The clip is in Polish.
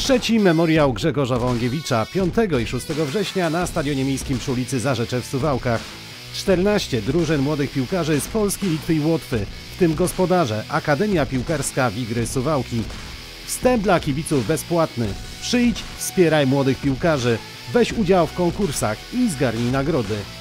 Trzeci memoriał Grzegorza Wągiewicza 5 i 6 września na Stadionie Miejskim przy ulicy Zarzecze w Suwałkach. 14 drużyn młodych piłkarzy z Polski, Litwy i Łotwy, w tym gospodarze Akademia Piłkarska Wigry Suwałki. Wstęp dla kibiców bezpłatny. Przyjdź, wspieraj młodych piłkarzy, weź udział w konkursach i zgarnij nagrody.